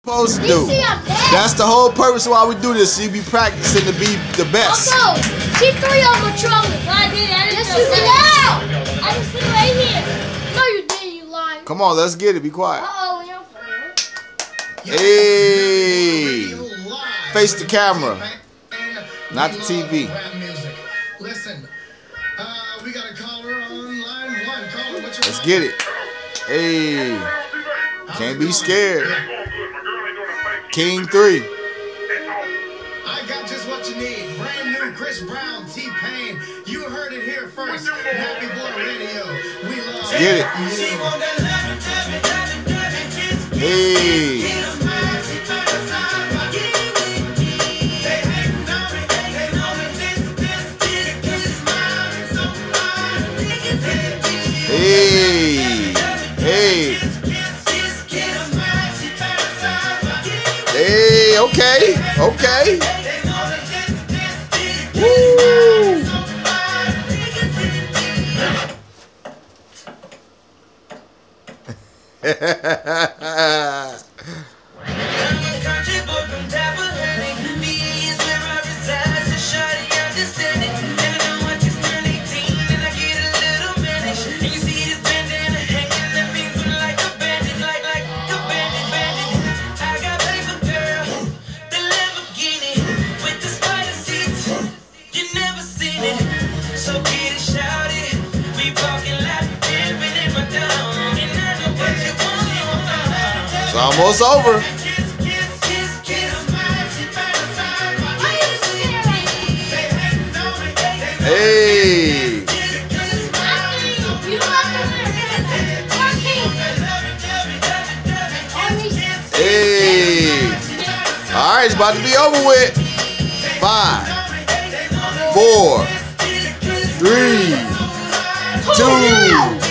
Supposed to do. That's the whole purpose of why we do this. So you be practicing to be the best. Also, she threw you on my trunk. I did. Yes, you did. I just sit right here. No, you didn't. You lied. Come on, let's get it. Be quiet. Uh-oh, you're Hey, face the camera, not the TV. Listen, we got a caller on line 1. Caller, what's your Let's get it. Hey, can't be scared. King 3. I got just what you need. Brand new Chris Brown, T-Pain. You heard it here first. Nappy Boy Radio. We love. Let's get it. Hey. Hey. Hey, okay. Woo. It's almost over. Hey. Hey. All right, it's about to be over with. 5, 4, 3, 2.